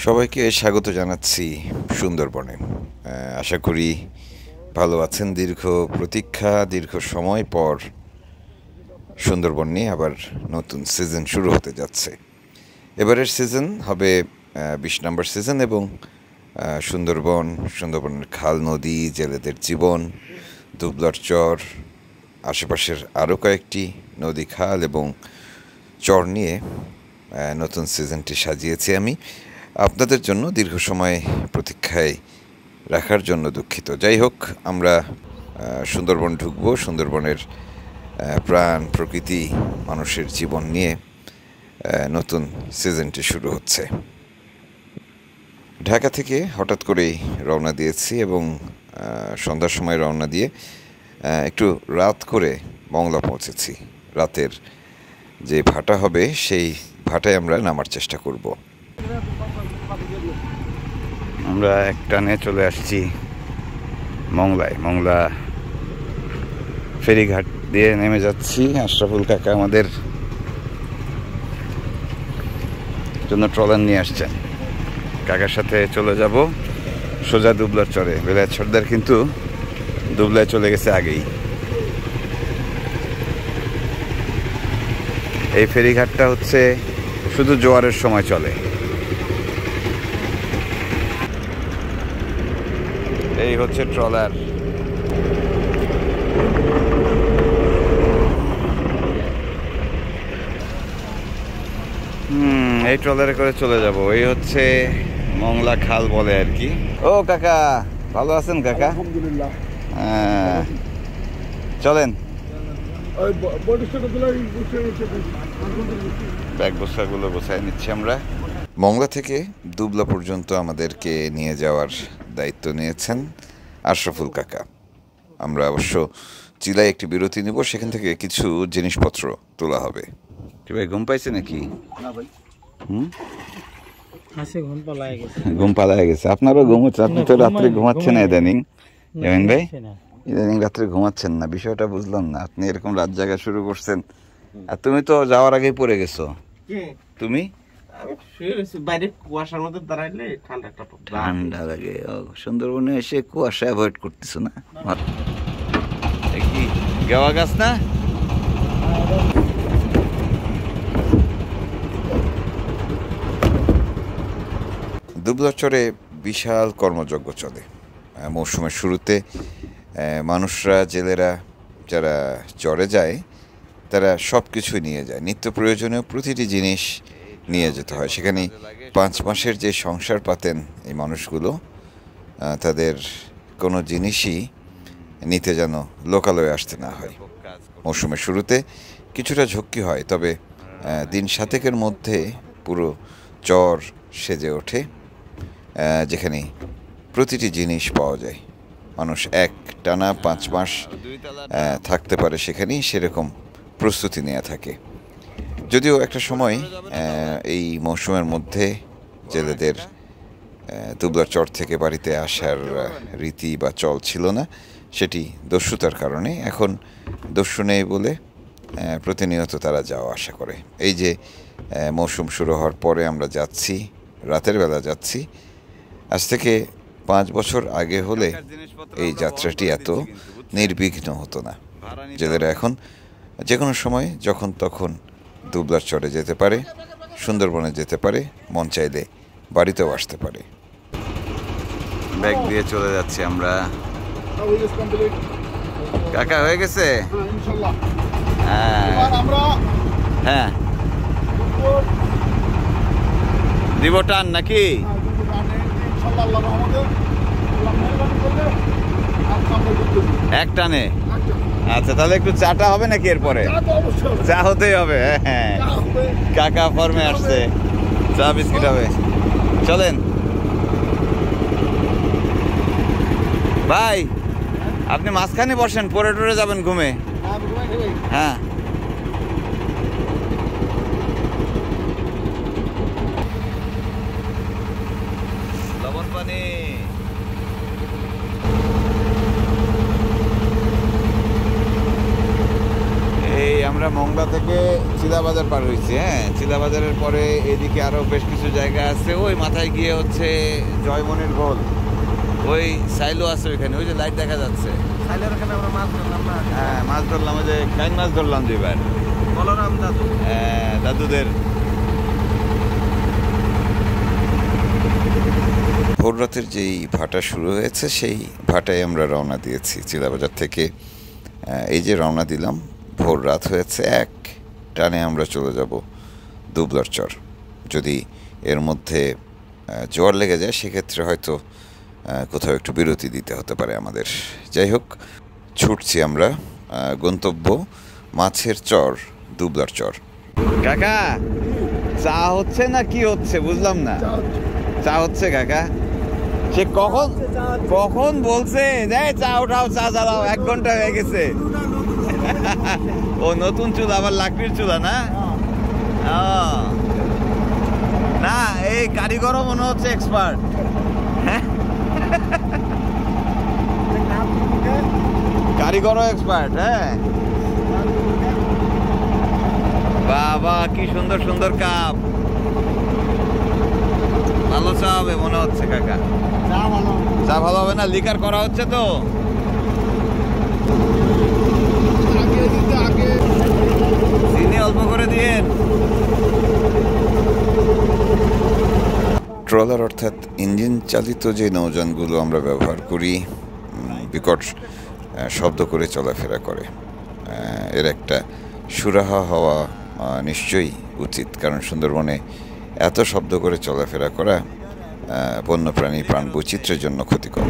সবাইকে স্বাগত জানাচ্ছি সুন্দরবনে। আশা করি ভালো আছেন। দীর্ঘ প্রতীক্ষা, দীর্ঘ সময় পর সুন্দরবন নিয়ে আবার নতুন সিজন শুরু হতে যাচ্ছে। এবারের সিজন হবে 20 নম্বর সিজন এবং সুন্দরবনের খাল নদী, জেলেদের জীবন, দুবলার চর, আশেপাশের আরও কয়েকটি নদী, খাল এবং চর নিয়ে নতুন সিজনটি সাজিয়েছি আমি আপনাদের জন্য। দীর্ঘ সময় প্রতীক্ষায় রাখার জন্য দুঃখিত। যাই হোক, আমরা সুন্দরবন ঢুকবো। সুন্দরবনের প্রাণ, প্রকৃতি, মানুষের জীবন নিয়ে নতুন সিজনটি শুরু হচ্ছে। ঢাকা থেকে হঠাৎ করেই রওনা দিয়েছি এবং সন্ধ্যার সময় রওনা দিয়ে একটু রাত করে মংলা পৌঁছেছি। রাতের যে ভাটা হবে সেই ভাটায় আমরা নামার চেষ্টা করব। আমরা একটানে চলে আসছি মংলায়। মংলা ফেরিঘাট দিয়ে নেমে যাচ্ছি। আশরাফুল কাকা আমাদের জন্য ট্রলার নিয়ে আসছেন। কাকার সাথে চলে যাব সোজা দুবলার চরে। বেলায়েত সর্দার কিন্তু দুবলায় চলে গেছে আগেই। এই ফেরিঘাটটা হচ্ছে শুধু জোয়ারের সময় চলে। এই হচ্ছে ট্রলার। এই ট্রলারে করে চলে যাব। এই হচ্ছে মংলা খাল বলে আর কি। ও কাকা, ভালো আছেন কাকা? আলহামদুলিল্লাহ। চলেন, ব্যাগ বস্তাগুলো গোছায় নিচ্ছি আমরা। মংলা থেকে দুবলা পর্যন্ত আমাদেরকে নিয়ে যাওয়ার দায়িত্ব নিয়েছেন আশরাফুল কাকা। আমরা অবশ্য চিলায় একটি বিরতি নিব, সেখান থেকে কিছু জিনিসপত্র তোলা হবে। কি ভাই, ঘুম পাইছে নাকি? ঘুম পালায় গেছে। আপনারও ঘুম হচ্ছে? আপনি তো রাত্রে ঘুমাচ্ছেন ইদানিং। জামিন ভাই, ইদানিং রাত্রে ঘুমাচ্ছেন না, বিষয়টা বুঝলাম না। আপনি এরকম রাত জাগা শুরু করছেন, আর তুমি তো যাওয়ার আগেই পড়ে গেছো। তুমি বাইরে কুয়াশার মধ্যে দাঁড়াইলে ঠান্ডা লাগে। সুন্দরবনে এসে কুয়াশা অ্যাভয়েড করতেছো না? কি গাওয়া গাছ না? দুবলার চরে বিশাল কর্মযজ্ঞ চলে। মৌসুমের শুরুতে মানুষরা, জেলেরা যারা চরে যায়, তারা সব কিছুই নিয়ে যায়। নিত্য প্রয়োজনীয় প্রতিটি জিনিস নিয়ে যেতে হয়। সেখানে 5 মাসের যে সংসার পাতেন এই মানুষগুলো, তাদের কোনো জিনিসই নিতে যেন লোকালয়ে আসতে না হয়। মৌসুমের শুরুতে কিছুটা ঝক্কি হয়, তবে দিন 7 মধ্যে পুরো চর সেজে ওঠে, যেখানে প্রতিটি জিনিস পাওয়া যায়। মানুষ এক টানা 5 মাস থাকতে পারে সেখানেই, সেরকম প্রস্তুতি নেওয়া থাকে। যদিও একটা সময় এই মৌসুমের মধ্যে জেলেদের দুবলার চর থেকে বাড়িতে আসার রীতি বা চল ছিল না, সেটি দস্যুতার কারণে। এখন দস্যু নেই বলে প্রতিনিয়ত তারা যাওয়া আসা করে। এই যে মৌসুম শুরু হওয়ার পরে আমরা যাচ্ছি, রাতের বেলা যাচ্ছি। আজ থেকে 5 বছর আগে হলে এই যাত্রাটি এত নির্বিঘ্ন হতো না। জেলেরা এখন যে কোনো সময় যখন তখন দুবলার চরে যেতে পারে, সুন্দরবনে যেতে পারে, মন চাইলে বাড়িতেও আসতে পারে। ব্যাগ দিয়ে চলে যাচ্ছি আমরা। কাকা হয়ে গেছে? হ্যাঁ, দিব টান নাকি? এক টানে? আচ্ছা, তাহলে একটু চাটা হবে নাকি এরপরে? চা হতেই হবে। হ্যাঁ, কাকা ফর্মে আসছে, চা বিস্কিট হবে। চলেন ভাই, আপনি মাঝখানে বসেন, পরে টরে যাবেন ঘুমে। হ্যাঁ, লবণ পানি। এই আমরা মংলা থেকে চিলাবাজার পার হয়েছি। হ্যাঁ, চিলাবাজারের পরে এদিকে আরও বেশ কিছু জায়গা আছে। ওই মাথায় গিয়ে হচ্ছে জয়মনির গোল, ওই সাইলো আছে ওইখানে, ওই যে লাইট দেখা যাচ্ছে। সাইলের ওখানে আমরা মাছ ধরলাম না? হ্যাঁ, মাছ ধরলাম, ওই যে কাইন মাছ ধরলাম দুইবার। বলরাম দাদু, হ্যাঁ, দাদুদের। ভোর রাতের যেই ভাটা শুরু হয়েছে সেই ভাটায় আমরা রওনা দিয়েছি চিলাবাজার থেকে। এই যে রওনা দিলাম, ভোর রাত হয়েছে, এক টানে আমরা চলে যাব দুবলার চর। যদি এর মধ্যে জোয়ার লেগে যায় সেক্ষেত্রে হয়তো কোথাও একটু বিরতি দিতে হতে পারে আমাদের। যাই হোক, ছুটছি আমরা, গন্তব্য মাছের চর, দুবলার চর। কাকা, চা হচ্ছে না কি হচ্ছে বুঝলাম না। চা হচ্ছে কাকা? সে কখন কখন বলছে চা উঠাও, চা জ্বালাও, 1 ঘন্টা হয়ে গেছে। ও নতুন চুলা, আবার লাকড়ির চুলা না? না, এই কারিগরও মনে হচ্ছে এক্সপার্ট। কারিগরও এক্সপার্ট। হ্যাঁ বাবা, কি সুন্দর সুন্দর কাপ। ভালো চা হবে মনে হচ্ছে কাকা। চা ভালো হবে না, লিকার করা হচ্ছে তো। চিনি অল্প করে দিয়েন। ট্রলার অর্থাৎ ইঞ্জিন চালিত যে নৌযানগুলো আমরা ব্যবহার করি, বিকট শব্দ করে চলাফেরা করে। এর একটা সুরাহা হওয়া নিশ্চয়ই উচিত, কারণ সুন্দরবনে এত শব্দ করে চলাফেরা করা বন্যপ্রাণী প্রাণ বৈচিত্র্যের জন্য ক্ষতিকর।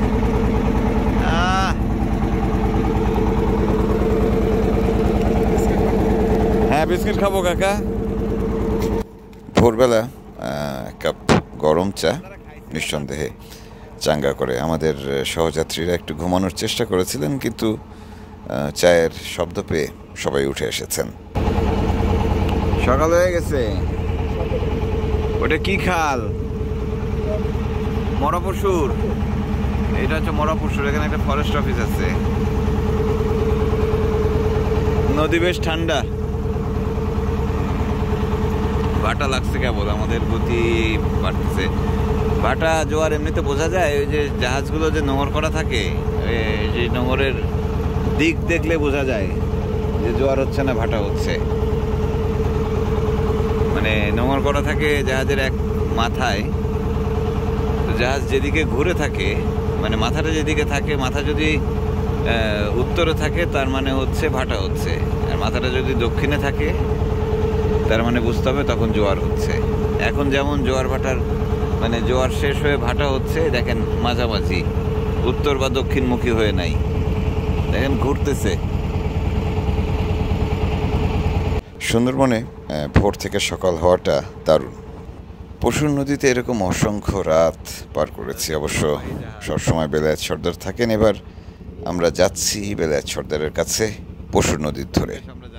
হ্যাঁ, বিস্কিট খাবো কাকা। ভোরবেলা কাপ গরম চা নিঃসন্দেহে চাঙ্গা করে। আমাদের সহযাত্রীরা একটু ঘুমানোর চেষ্টা করেছিলেন, কিন্তু চায়ের শব্দ পেয়ে সবাই উঠে এসেছেন। সকাল হয়ে গেছে। ওটা কি খাল? মরাপশুর। এটা হচ্ছে মরাপশুর। এখানে একটা ফরেস্ট অফিস আছে। নদী বেশ ঠান্ডা। ভাটা লাগছে কেবল, আমাদের গতি বাড়তেছে। ভাটা জোয়ার এমনিতে বোঝা যায়, ওই যে জাহাজগুলো যে নোঙর করা থাকে, যে নোঙরের দিক দেখলে বোঝা যায় যে জোয়ার হচ্ছে না ভাটা হচ্ছে। মানে নোঙর করা থাকে জাহাজের এক মাথায়, তো জাহাজ যেদিকে ঘুরে থাকে, মানে মাথাটা যেদিকে থাকে, মাথা যদি উত্তরে থাকে তার মানে হচ্ছে ভাটা হচ্ছে, আর মাথাটা যদি দক্ষিণে থাকে তার মানে বুঝতে হবে তখন জোয়ার হচ্ছে। এখন যেমন জোয়ার ভাটার মানে জোয়ার শেষ হয়ে ভাটা হচ্ছে, দেখেন মাঝামাঝি, উত্তর বা দক্ষিণমুখী হয়ে নাই, দেখেন ঘুরতেছে। সুন্দরবনে ভোর থেকে সকাল হওয়াটা দারুণ। পশুর নদীতে এরকম অসংখ্য রাত পার করেছি। অবশ্য সবসময় বেলায়েত সর্দার থাকেন। এবার আমরা যাচ্ছি বেলায়েত সর্দারের কাছে পশুর নদীর ধরে।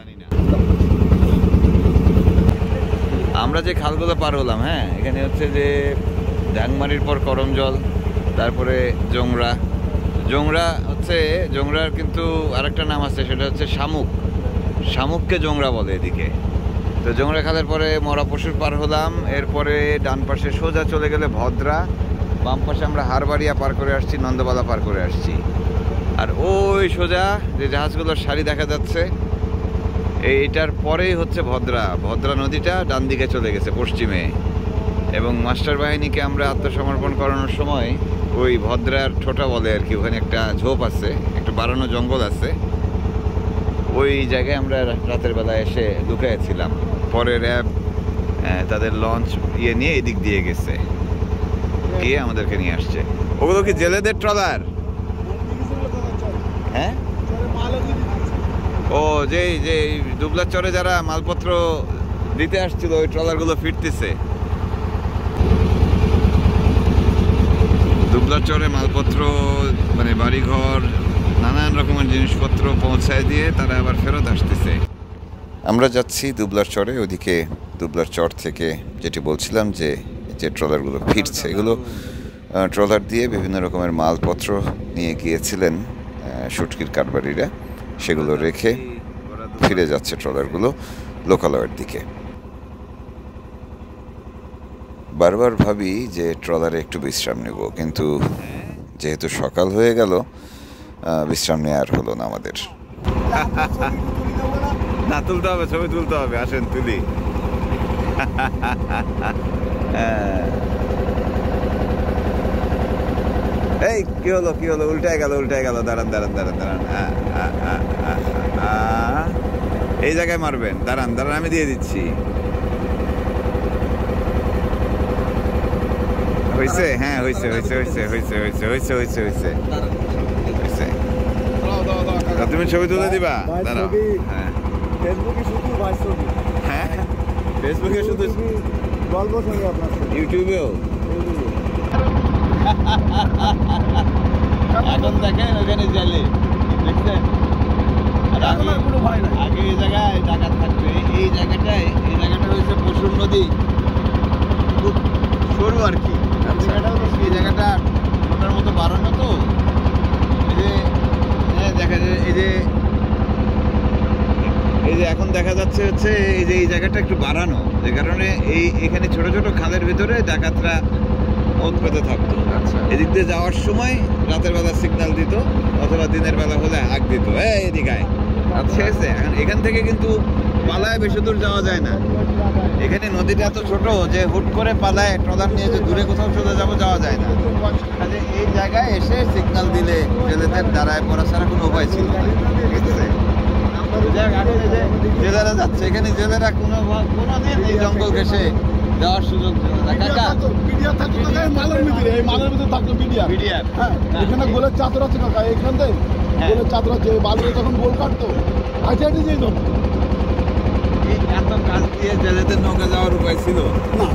আমরা যে খালগুলো পার হলাম, হ্যাঁ, এখানে হচ্ছে যে ডাংমারির পর করমজল, তারপরে জোংরা। জোংরা হচ্ছে, জোংরার কিন্তু আরেকটা নাম আছে, সেটা হচ্ছে শামুক। শামুককে জোংরা বলে এদিকে। তো জোংরা খালের পরে মরাপশুর পার হলাম। এরপরে ডান পাশে সোজা চলে গেলে ভদ্রা, বাম পাশে আমরা হারবাড়িয়া পার করে আসছি, নন্দবালা পার করে আসছি। আর ওই সোজা যে জাহাজগুলোর সারি দেখা যাচ্ছে, এইটার পরেই হচ্ছে ভদ্রা। ভদ্রা নদীটা ডান দিকে চলে গেছে পশ্চিমে, এবং মাস্টার বাহিনীকে আমরা আত্মসমর্পণ করানোর সময় ওই ভদ্রার ঠোঁটা বলে আর কি, ওখানে একটা ঝোপ আছে, একটা বাড়ানো জঙ্গল আছে, ওই জায়গায় আমরা রাতের বেলা এসে লুকাইছিলাম। পরে র্যাব তাদের লঞ্চ নিয়ে এদিক দিয়ে গেছে, গিয়ে আমাদেরকে নিয়ে আসছে। ওগুলো কি জেলেদের ট্রলার? হ্যাঁ, ও যে যে দুবলার চরে যারা মালপত্র দিতে আসছিল ওই ট্রলারগুলো ফিরতেছে। দুবলার চরে মালপত্র মানে বাড়িঘর নানান রকমের জিনিসপত্র পৌঁছায় দিয়ে তারা আবার ফেরত আসতেছে। আমরা যাচ্ছি দুবলার চরে। ওদিকে দুবলার চর থেকে যেটি বলছিলাম যে যে ট্রলারগুলো ফিরছে, এগুলো ট্রলার দিয়ে বিভিন্ন রকমের মালপত্র নিয়ে গিয়েছিলেন শুটকির কারবারিরা। সেগুলো রেখে ফিরে যাচ্ছে ট্রলারগুলো লোকালয়ের দিকে। বারবার ভাবি যে ট্রলারে একটু বিশ্রাম নেব, কিন্তু যেহেতু সকাল হয়ে গেল বিশ্রাম নেওয়া আর হলো না আমাদের। না, তুলতে হবে, ছবি তুলতে হবে, আসেন তুলি। এই কি হলো কি হলো, উল্টায় গেল উল্টায় গেল, দাঁড়ান দাঁড়ান দাঁড়ান দাঁড়ান, এই জায়গায় মারবেন, দাঁড়ান দাঁড়ান আমি দিয়ে দিচ্ছি। হয়েছে? হ্যাঁ হয়েছে হয়েছে হয়েছে হয়েছে হয়েছে হয়েছে হয়েছে হয়েছে হয়েছে। তুমি ছবি তুলে দিবা? দাঁড়াও। হ্যাঁ হ্যাঁ, ফেসবুকে শুধু, ইউটিউবেও। এখন দেখেন ওখানে জালে দেখছেন, আগে এই জায়গায় ডাকাত থাকবে। এই জায়গাটা হয়েছে পশুর নদী, খুব সরু আর কি। এই জায়গাটা ওটার মতো বাড়ানো, তো এই যে দেখা যায়, এই যে এখন দেখা যাচ্ছে হচ্ছে এই যে এই জায়গাটা একটু বাড়ানো, যে কারণে এখানে ছোট ছোট খালের ভিতরে ডাকাতরা পেতে থাকতো। এদিক দিয়ে যাওয়ার সময় রাতের বেলা সিগন্যাল দিত, অথবা দিনের বেলা হলে হাঁক দিত, এদিকে। ঠিক আছে, এখান থেকে কিন্তু পালায় বেশি দূর যাওয়া যায় না। এখানে নদীটা এত ছোট যে হুট করে পালায় ট্রলার নিয়ে যে দূরে কোথাও চলে যাওয়া যায় না। কাজে এই জায়গায় এসে সিগন্যাল দিলে জেলেদের দাঁড়ায় পড়া ছাড়া কোনো উপায় ছিল না। ঠিক আছে, জেলেরা যাচ্ছে, এখানে জেলেরা কোনোদিন এই জঙ্গল ঘেঁষে যাওয়ার সুযোগ ছিল না। কাকা, এখানে গোলের চাদর আছে কাকা, এখান থেকে গোলের চাদর আছে, বালুরে যখন গোল কাটতো হাইটে হাইটে যেত। এত কাজ দিয়ে জেলেদের নৌকা যাওয়ার উপায় ছিল না,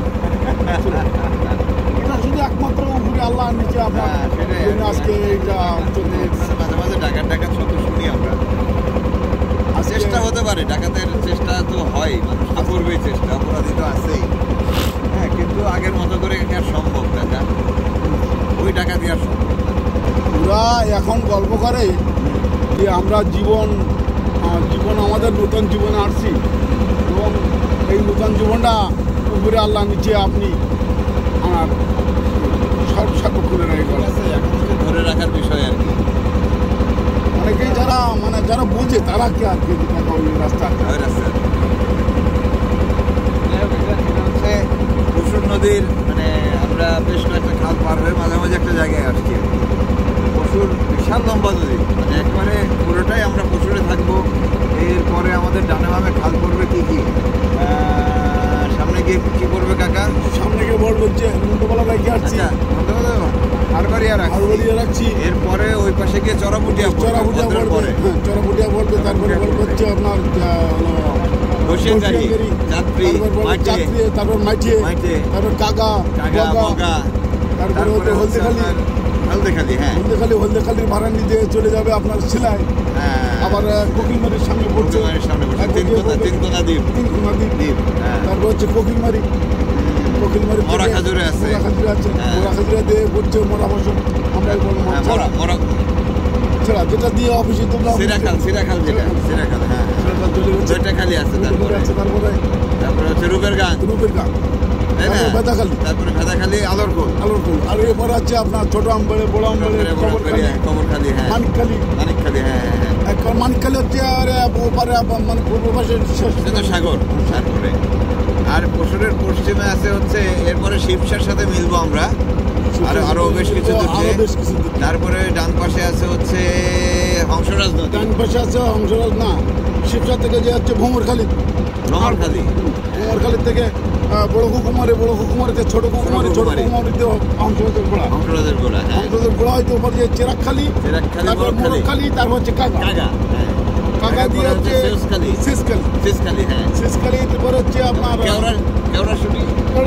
এটা শুধু একমাত্র উপরে আল্লাহ নিচে আপনার আজকে মাঝে মাঝে ডাকাত শব্দ শুনি আমরা। চেষ্টা হতে পারে, ডাকাতের চেষ্টা তো হয়, মানুষ তো করবেই চেষ্টা, অপরাধী তো আছেই। হ্যাঁ, কিন্তু আগের মতো করে আর সম্ভব না, ওই ডাকাতি আর সম্ভব না। ওরা এখন গল্প করে যে আমরা জীবন আমাদের নতুন জীবনে আসছি, এবং এই নতুন জীবনটা উপরে আল্লাহ নিচে আপনি আমার সর্বসাধ্য করে রেখে এখন ধরে রাখার বিষয় আর কি। অনেকেই যারা বোঝে তারা কি আর কি রাস্তা হচ্ছে পশুর নদীর, মানে আমরা বেশ কয়েকটা খাল পার হয়ে মাঝামাঝি একটা জায়গায় আসছি। পশুর বিশাল লম্বা নদী, মানে একবারে পুরোটাই আমরা পশুরে থাকবো। এরপরে আমাদের ডানে বামে খাল পড়বে কি কি, সামনে গিয়ে কি করবে কাকা? সামনে গিয়ে বড় হচ্ছে মুন্ডবেলা রেখে আসছি, হারবাড়িয়া রাখছি। এরপরে ওই পাশে গিয়ে চড়াপুটিয়া পড়বে, চড়াপুটিয়া পড়বে। তারপরে হচ্ছে আপনার তারপর মাইঠে, তারপর কাগা, তারপরে হচ্ছে হলদেখালি। হ্যাঁ, হলদেখালির ভাড়ানি দিয়ে চলে যাবে আপনার সেলাই, আবার কোকিলমারির সামনে পড়ছে, তিনকোনা দ্বীপ। তারপর হচ্ছে কোকিলমারি মোরা খাজুরে আছে, মোরা খাজুরা দিয়ে পড়ছে মোরা বসন। আমরা যেটা দিয়ে অফিসে তোমরা সিরাখাল খালি আছে। তারপরে হচ্ছে রূপের গান, তারপরে ভেদাখালি, আলোরকুল। আর এরপর আছে আপনার ছোট আমবাড়ে, বড় আমবাড়ে, কবরখালি, হ্যাঁ, মানিকখালি। হ্যাঁ, এখন মানিকখালি হচ্ছে আর ওপারে মানে পূর্ব পাশে সাগর। আর পশুরের পশ্চিমে আছে হচ্ছে, এরপরে শিবসার সাথে মিলবো আমরা, আরো বেশ কিছু দূরে। তারপরে ডান পাশে আছে হচ্ছে হংসরাজ নদী। ডান পাশে আছে হংসরাজ, না শিবসা থেকে যে হচ্ছে ভ্রমরখালি থেকে বড় কুকুমারিতে ছোট কুকুমারিতে হংসরাজের গোড়া। হংসরাজের গোড়া হয়তো ওপর যে চেরাকখালি, তারপর মোরগখালি, তারপর হচ্ছে কাকা দিয়ে হচ্ছে শেষখালি। হ্যাঁ, শেষখালি। তারপর হচ্ছে আপনার কেওড়াশুটি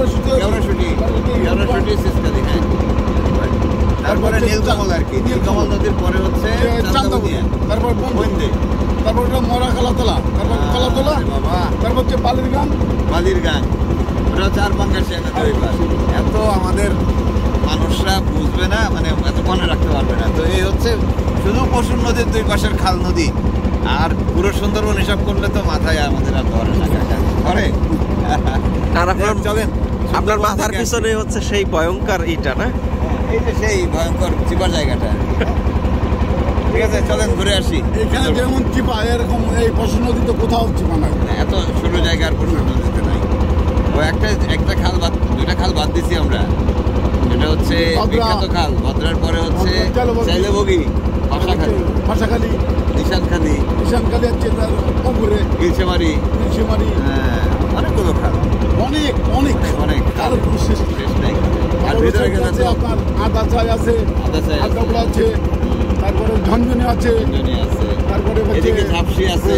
শেষখালি। হ্যাঁ, তারপরে নীলকমল আর কি, নীলকমল নদীর পরে হচ্ছে চান্দাবুনিয়া, তারপর বন্দে, তারপর ওটা মরা কালাতলা, তারপর কালাতলা, বাবা, তারপর হচ্ছে বালির গান। ওটা 4 পাঙ্গাস জায়গা তৈরি। এত আমাদের মানুষরা বুঝবে না, মানে এত মনে রাখতে পারবে না। তো এই হচ্ছে শুধু পশুর নদীর দুই পাশের খাল নদী, আর পুরো সুন্দরবন হিসাব করলে তো মাথায় আমাদের আর ধরে না কাকা ধরে। আর আপনার চলেন, আপনার মাথার পিছনে হচ্ছে সেই ভয়ঙ্কর ইটা না, এই যে সেই ভয়ঙ্কর চিপার জায়গাটা। ঠিক আছে, চলেন ঘুরে আসি। এখানে যেমন চিপা, এরকম এই পশু নদীতে কোথাও চিপা নাই। এত ছোট জায়গা আর পশু নদীতে নাই। ও একটা খাল বাদ, দুইটা খাল বাদ দিছি আমরা। এটা হচ্ছে বিখ্যাত খাল, ভদ্রার পরে হচ্ছে চাইলেবগি, পাশাখালী, নিশানখালী হচ্ছে তার পুকুরে ইলশেমারি, হ্যাঁ, অনেকগুলো খাল, অনেক অনেক অনেক খাল, কোনো শেষ নাই। আর ভিতরে গেলে তো আপনার আদা চাই আছে, আদাগুলো আছে, তারপরে ঝনঝনি আছে, তারপরে এদিকে ঝাপসি আছে,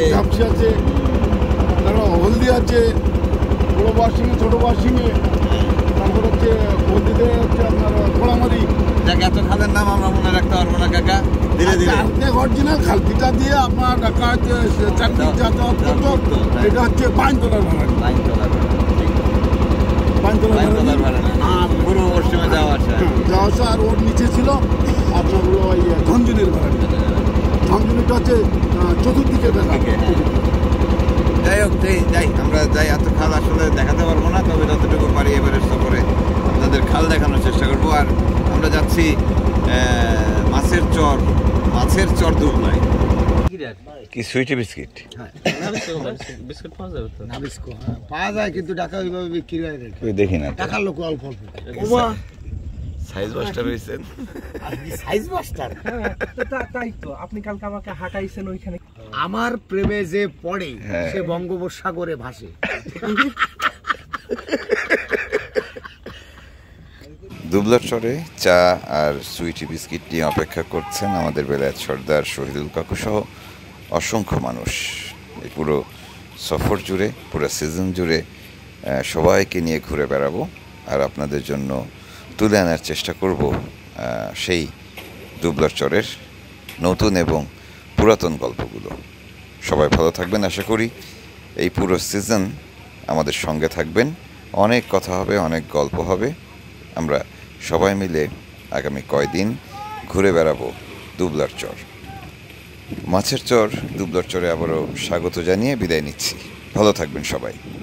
তারপর হলদি আছে, বড় বাসিঙে ছোট বাসিঙে, তারপর হচ্ছে হলদিতে হচ্ছে আপনার পোড়ামারি। যাক, এত খালের নাম আমরা মনে রাখতে পারবো না কাকা, ধীরে ধীরে। অরিজিনাল খালপিটা দিয়ে আপনার ঢাকা চাকরি যাতায়াত করতো, এটা হচ্ছে বাইনতলার ভাড়া, বাইনতলার ভাড়া। আর পুরো পশ্চিমে যাওয়া আসা, আর ওর নিচে ছিল আপনার হলো ওই ঝনঝনির ভাড়া। ঝনঝনিটা হচ্ছে চতুর্দিকে দেখা। যাই হোক, যাই আমরা যাই। এত খাল আসলে দেখাতে পারবো না, তবে যতটুকু পারি এবারের সফরে আপনাদের খাল দেখানোর চেষ্টা করবো। আর আমরা যাচ্ছি মাছের চর দুবলায়। কি সুইটি বিস্কিট? বিস্কুট পাওয়া যাবে তো? না, বিস্কুট পাওয়া যায়, কিন্তু টাকা ওইভাবে বিক্রি হয় না। দেখি না টাকার লোক অল্প অল্প। সাইজ মাস্টার হয়েছেন? Size master? তাই তো, আপনি কালকে আমাকে হাঁটাইছেন ওইখানে। আমার প্রেমে যে পড়ে সে বঙ্গোপসাগরে ভাসে। দুবলার চরে চা আর সুইটি বিস্কিট নিয়ে অপেক্ষা করছেন আমাদের বেলায়েত সর্দার, শহীদুল কাকু সহ অসংখ্য মানুষ। এই পুরো সফর জুড়ে, পুরো সিজন জুড়ে সবাইকে নিয়ে ঘুরে বেড়াবো আর আপনাদের জন্য তুলে আনার চেষ্টা করব সেই দুবলার চরের নতুন এবং পুরাতন গল্পগুলো। সবাই ভালো থাকবেন, আশা করি এই পুরো সিজন আমাদের সঙ্গে থাকবেন। অনেক কথা হবে, অনেক গল্প হবে। আমরা সবাই মিলে আগামী কয়দিন ঘুরে বেড়াবো দুবলার চর। মাছের চর দুবলার চরে আবারও স্বাগত জানিয়ে বিদায় নিচ্ছি। ভালো থাকবেন সবাই।